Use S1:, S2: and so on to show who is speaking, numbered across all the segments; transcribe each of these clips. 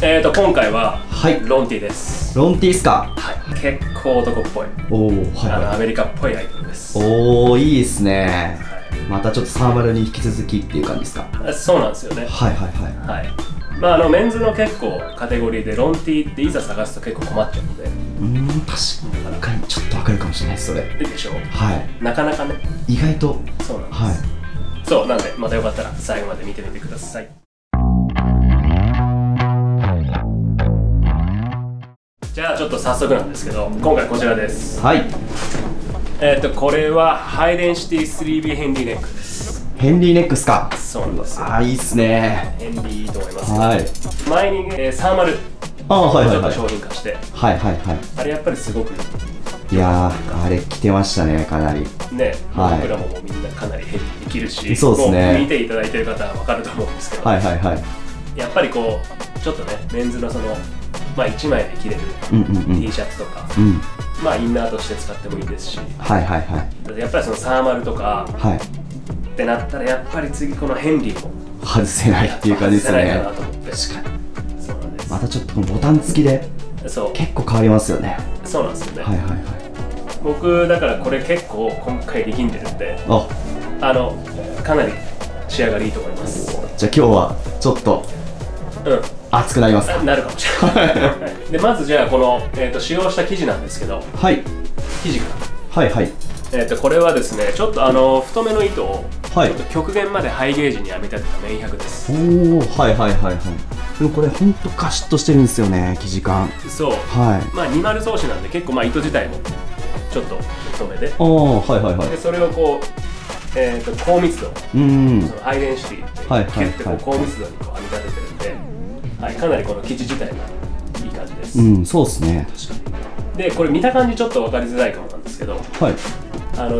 S1: 今回は、
S2: はい、
S1: ロンティです。
S2: ロンティーっすか。
S1: はい、結構男っぽい。
S2: おお、はい、
S1: アメリカっぽいアイテムです。
S2: おお、いいですね。またちょっとサーマルに引き続きっていう感じですか。
S1: そうなんですよね。
S2: はいはいはい。
S1: はい。まあメンズの結構カテゴリーでロンティっていざ探すと結構困っちゃうので。
S2: 確かにちょっとわかるかもしれないですそれ。
S1: でしょ。
S2: はい。
S1: なかなかね。
S2: 意外と。
S1: そうなんです。
S2: はい。
S1: そうなんでまたよかったら最後まで見てみてください。じゃあちょっと早速なんですけど、今回こちらです。
S2: はい。
S1: これはハイデンシティ 3B ヘンリーネックです。
S2: ヘンリーネックスか。
S1: そうなんですよ。
S2: ああ、いいっすね。
S1: ヘンリーいいと思います。
S2: はい。
S1: 前に、サーマル
S2: はいはいはい。
S1: ちょっと商品化して。
S2: はいはいはい。
S1: あれやっぱりすごく。
S2: いやー、あれ着てましたね、かなり。
S1: ね、
S2: はい、
S1: 僕らもみんなかなりヘビーに着るし、
S2: そうですね。
S1: 見ていただいてる方は分かると思うんですけど、
S2: はいはいはい。
S1: やっぱりこう、ちょっとね、メンズのその、まあ1枚で着れる T シャツとか、まあインナーとして使ってもいいですし、
S2: はいはいはい。
S1: やっぱりそのサーマルとか、
S2: はい。
S1: ってなったらやっぱり次このヘンリーも
S2: 外せないっていう感じですね。
S1: 確かに。そうなんです。
S2: またちょっとこのボタン付きで、そう結構変わりますよね。
S1: そうなんですよね。
S2: はいはいはい。
S1: 僕だからこれ結構今回力んでるんで、かなり仕上がりいいと思います。
S2: じゃあ今日はちょっと熱くなりますか。
S1: なるかもしれない。でまずじゃあこの、使用した生地なんですけど、
S2: はい、
S1: 生地から。はいはい。これはですね、ちょっと太めの糸をちょっと極限までハイゲージに編み立てた綿100です。
S2: おお、はいはいはいはい。でもこれほんとガシッとしてるんですよね、生地感。
S1: そう。はい。まあ20装子なんで結構まあ糸自体もちょっと太めで。ああ、はいはいはい。でそれをこう高密度、そのハイデンシティって結構高密度にこう編み立ててるんで、はい、かなりこの生地自体がいい感じです。そうですね。確かに。でこれ見た感じちょっと分かりづらいかもなんですけど、はい。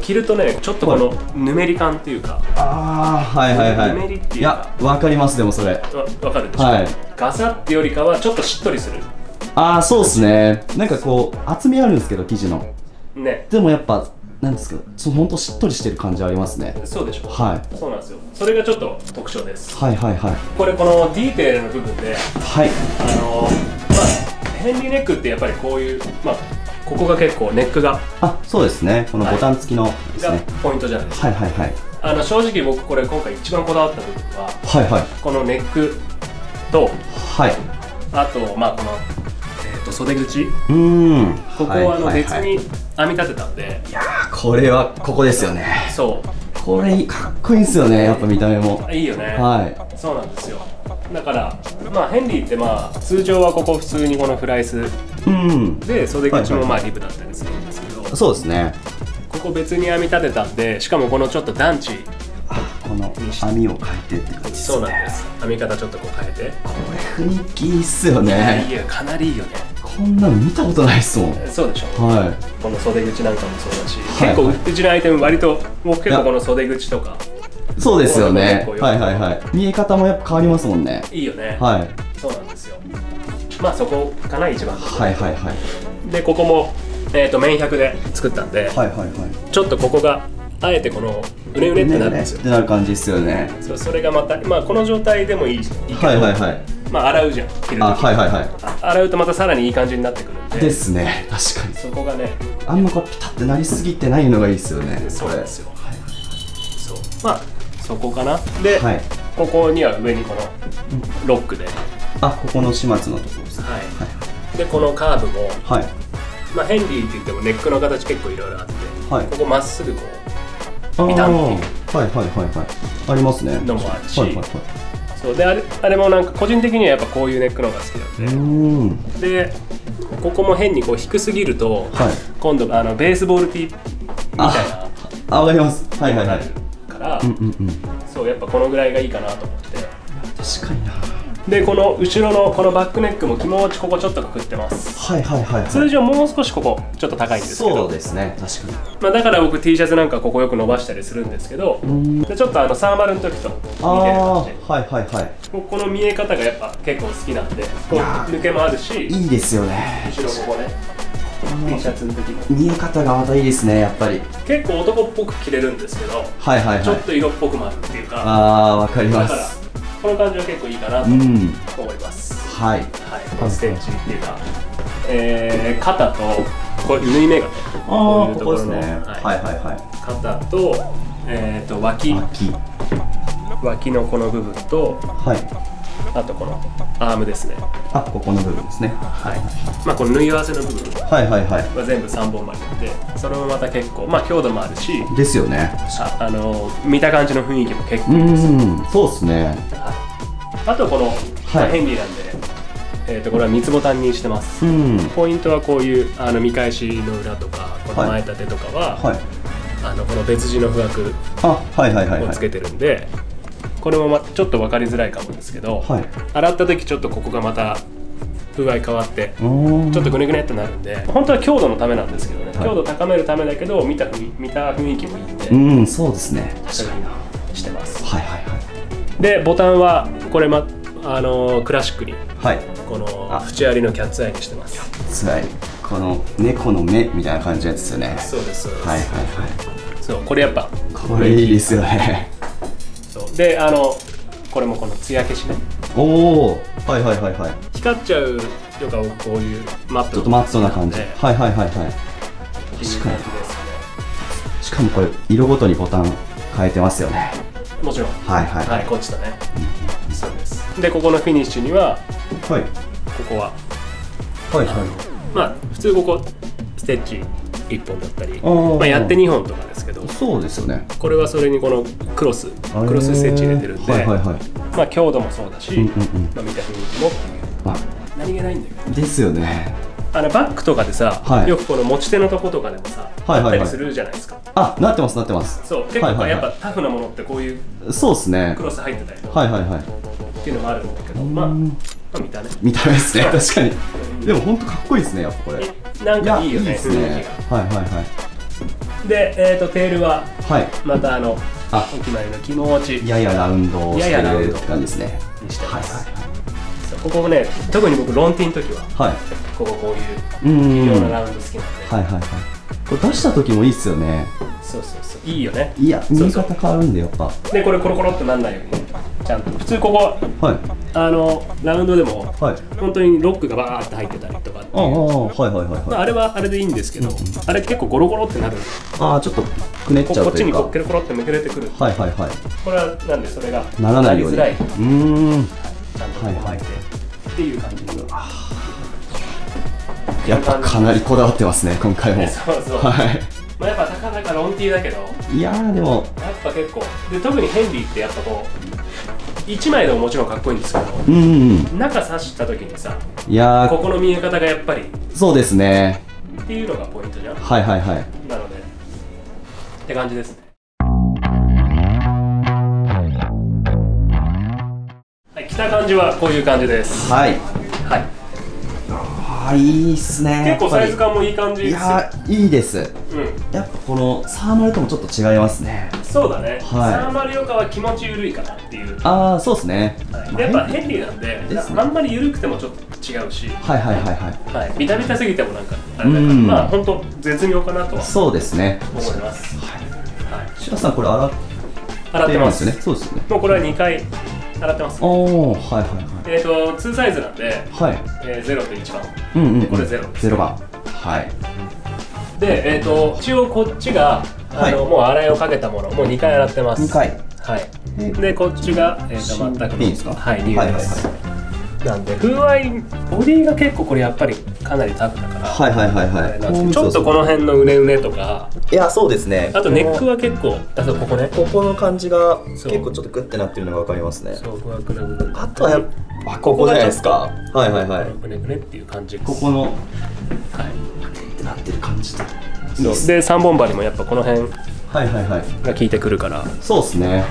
S1: 着るとね、ちょっとこのぬめり感っていうか、ああ、はいはいはい。ぬめりっていうか、いや、わかります。でもそれわかるでしょ。はい。ガサってよりかはちょっとしっとりする。ああ、そうですね。なんかこう厚みあるんですけど生地の。ね。でもやっぱなんですか、ほんとしっとりしてる感じありますね。そうでしょ。はい。そうなんですよ。それがちょっと特徴です。はいはいはい。これこのディテールの部分で、はい。ヘンリーネックってやっぱりこういうここが結構ネックが、そうですね。このボタン付きのですね。ポイントじゃないですか。はいはいはい。正直僕これ今回一番こだわった部分は、はいはい。このネックと、はい。あとこの袖口、ここは別に編み立てたんで、いやー、これはここですよね。そう、これかっこいいんですよね、やっぱ見た目もいいよね。はい、そうなんですよ。だからヘンリーって通常はここ普通にこのフライスで袖口もリブだったりするんですけど、そうですね。ここ別に編み立てたんで、しかもこのちょっと団地、この編みを変えてって感じですね。そうなんです。編み方ちょっとこう変えて、これ雰囲気いいっすよね。いや、かなりいいよね。こんなの見たことないっすもん。そうでしょ。はい。この袖口なんかもそうだし、結構うちのアイテム割と僕結構この袖口とか、そうですよね。はいはいはい。見え方もやっぱ変わりますもんね。いいよね。はい。そうなんですよ。そこかな、一番。はいはいはい。でここも綿100で作ったんで、はいはいはい。ちょっとここがあえてこのうねうねってなるんですよ。ってなる感じですよね。それがまたこの状態でもいいけど、はいはいはい。洗うじゃん、着るとき。はいはいはい。洗うとまたさらにいい感じになってくるんで。ですね、確かに。そこがね、あんまこうピタってなりすぎてないのがいいですよね。そうですよ。そう。そこかな。で、ここには上にこのロックで。ここの始末のところですね。はい。で、このカーブも、はい。ヘンリーって言ってもネックの形結構いろいろあって、ここまっすぐこうビタンっていう、はいはいはいはい、ありますね。のもあるし、そうで、あれもなんか個人的にはやっぱこういうネックの方が好きなんで、でここも変にこう低すぎると、今度ベースボールティーみたいな、わかります。はいはいはい。から、そうやっぱこのぐらいがいいかなと思って。確かにな。でこの後ろのこのバックネックも気持ちここちょっとくくってます。はいはいはい。通常もう少しここちょっと高いんですけど。そうですね、確かに。だから僕 T シャツなんかここよく伸ばしたりするんですけど、でちょっとサーマルの時と似てる感じで、はいはいはい。この見え方がやっぱ結構好きなんで、こう抜けもあるし、いいですよね。後ろここね、T シャツの時も見え方がまたいいですね、やっぱり。結構男っぽく着れるんですけど、はいはいはい。ちょっと色っぽくもあるっていうか。わかります。この感じは結構いいかなと思います。
S2: はい、
S1: ステッチっていうか、肩とこれ縫い目がね、こういうところの肩と脇のこの部分と、あとこのアームですね。
S2: ここの部分ですね。
S1: この縫い合わせの部分は全部3本針で、それもまた結構強度もあるし
S2: ですよね。
S1: 見た感じの雰囲気も結構いいですよ。
S2: そうですね。
S1: あとこのヘンリーなんで、これは三つボタンにしてます。ポイントはこういう見返しの裏とかこの前立てとかはこの別地の付録をつけてるんで、これもちょっと分かりづらいかもですけど、洗った時ちょっとここがまた風合い変わってちょっとグネグネってなるんで、本当は強度のためなんですけどね、強度高めるためだけど見た雰囲気もいいんで、
S2: そうですね。
S1: 確かにしてます。でボタンはこれクラシックにこの縁ありのキャッツアイにしてます。
S2: キャッツアイ、この猫の目みたいな感じのやつですよね。
S1: そうですそうです。そう、これやっぱ
S2: これいいですよね。
S1: でこれもこの艶消しね。光っちゃうとかをこういうマット、
S2: ちょっとマットな感じ。確かに。しかもこれ色ごとにボタン変えてますよね。
S1: もちろん。こっちだね。そうです。でここのフィニッシュにはここは普通ここステッチ1本だったり、やって2本とかですけど、
S2: そうですよね。
S1: これはそれにこのクロスステッチ入れてるんで、強度もそうだし、見た雰囲気も何気ないんだよ。
S2: ですよね。
S1: バッグとかでさ、よくこの持ち手のとことかでもさあったりするじゃないですか。
S2: なってますなってます。
S1: そう、結構やっぱタフなものってこういう
S2: そうですね、
S1: クロス入ってたりとかっていうのもあるんだけど、見た目ですね。確かに。
S2: でも本当かっこいいですね、やっぱこれ。
S1: なんかいいよね、雰囲気が。で、テールはまたお決まりの気持ち
S2: ややラウンドをしてるって感じですね。
S1: にしてます。ここもね、特に僕ロンティの時はここういう微妙なラウンド好きなんで、
S2: これ出した時もいいっすよね。
S1: そういいよね。
S2: いや、見方変わるんでやっぱ。でこれ
S1: コロコロってなんないようにちゃんと、普通ここラウンドでも本当にロックがバーって入ってたりとかっていう、あれはあれでいいんですけど、あれ結構ゴロゴロってなる。
S2: ちょっとくねっちゃうというか、
S1: こっちにコロコロってめくれてくる。これはなんでそれが
S2: ならないように、
S1: ちゃんと入ってっていう感じで、
S2: やっぱかなりこだわってますね、今回も。
S1: そうやっぱたかだかロンティーだけど、
S2: いやでも
S1: やっぱ結構で、特にヘンリーってやっぱこう1枚でももちろんかっこいいんですけど、中刺した時にさ、ここの見え方がやっぱり
S2: そうですね
S1: っていうのがポイントじゃん。なのでって感じですね。着た感じはこういう感じです。
S2: いいっすね。
S1: 結構サイズ感もいい感じですよ。
S2: いいです。やっぱこのサーマルともちょっと違いますね。
S1: そうだね。サーマルよかは気持ち緩いかなっていう。
S2: そうですね。
S1: やっぱヘンリーなんで、あんまり緩くてもちょっと違うし、ビタビタすぎてもなんかあれだから、本当絶妙かなとは
S2: そうですね
S1: 思います。
S2: 白さんこれ洗ってますよね。そうですよね。
S1: もうこれは2回洗ってます。2サイズなんで、0と1番、これ0です。
S2: 0番。
S1: で、一応こっちがもう洗いをかけたもの、もう2回洗ってます。
S2: 2回。
S1: で、こっちが全く
S2: いいですか？
S1: 理由です。なんで風合い、ボディが結構これやっぱりかなりタフだから、ちょっとこの辺のうねうねとか、
S2: そうですね。
S1: あとネックは結構、ここね、
S2: ここの感じが結構ちょっとグッてなってるのが分かりますね。あとはやっぱここじゃないですか。
S1: グネグネっていう感じ。
S2: ここのってなってる感じで
S1: 3本針もやっぱこの辺が効いてくるから。
S2: そうですね。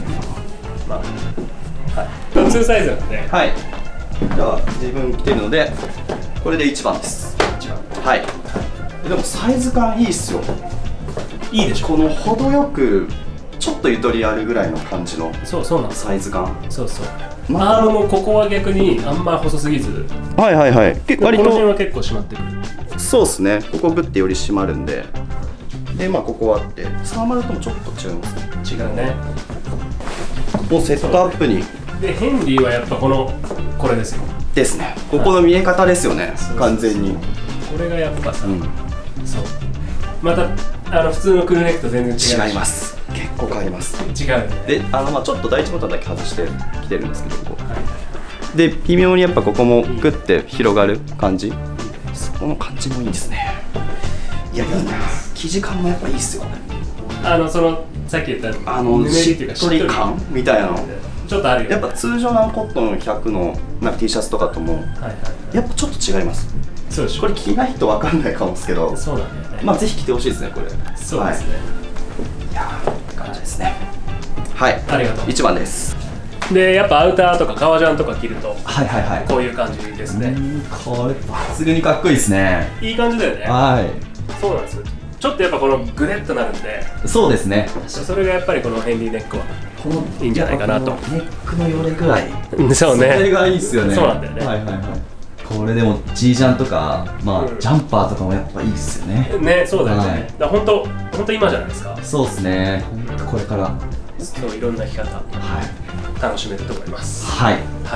S1: 2サイズなんで、
S2: じゃあ自分着てるのでこれで1番です。でもサイズ感いいっすよ。
S1: いいでしょ。
S2: この程よくちょっとゆとりあるぐらいの感じのサイズ感。
S1: アームもここは逆にあんま細すぎず、
S2: 結構
S1: この辺は結構締まってる。
S2: そうですね。ここグッてより締まるんで、でここはあってサーマルともちょっと違いますね。
S1: 違うね。
S2: もうセットアップに。
S1: でヘンリーはやっぱこれですよ。
S2: ですね。ここの見え方ですよね、完全に。
S1: これがやっぱさ、そうまた普通のクルーネックと全然違
S2: います。結構変わります。
S1: 違うよね。
S2: でちょっと第一ボタンだけ外してきてるんですけど、ここで微妙にやっぱここもグッて広がる感じ、そこの感じもいいですね。いやいや、生地感もやっぱいいっすよ。
S1: さっき言った
S2: しっとり感みたいなの
S1: ちょっとあるよね。
S2: やっぱ通常のコットン100のT シャツとかともやっぱちょっと違います。
S1: そうでしょ。
S2: これ着ないと分かんないかもですけど、
S1: そうなんだよね。
S2: ぜひ着てほしいですね、これ。
S1: そうですね。
S2: いやーって感じですね。はい、
S1: ありがとう。
S2: 1番です。
S1: でやっぱアウターとか革ジャンとか着るとこういう感じですね。
S2: これ抜群にかっこいいですね。
S1: いい感じだよね。
S2: はい、そう
S1: なんです。ちょっとやっぱこのグレッとなるんで、
S2: そうですね。
S1: それがやっぱりこのヘンリーネックはいいんじゃないかなと。
S2: ネックのよれ具合、
S1: そうね、
S2: それがいいっすよね。
S1: そうなんだよね。
S2: はいはいはい。これでも G ジャンとかジャンパーとかもやっぱいいっすよね。
S1: ね、そうだよね。だから本当今じゃないですか。
S2: そうですね。本当これから
S1: そういろんな着方楽しめると思います。
S2: はい
S1: はい。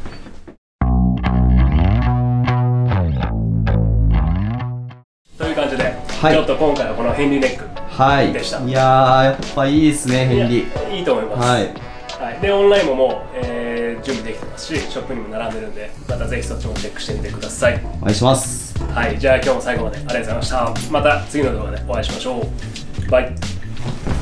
S1: という感じで、ちょっと今回はこのヘンリーネックでした。
S2: いやー、やっぱいいですね、ヘンリー。
S1: いいと思います。はい。でオンラインももう準備できてますし、ショップにも並んでるんで、またぜひそっちもチェックしてみてください。
S2: お願いします。
S1: はい、じゃあ今日も最後までありがとうございました。また次の動画でお会いしましょう。バイ。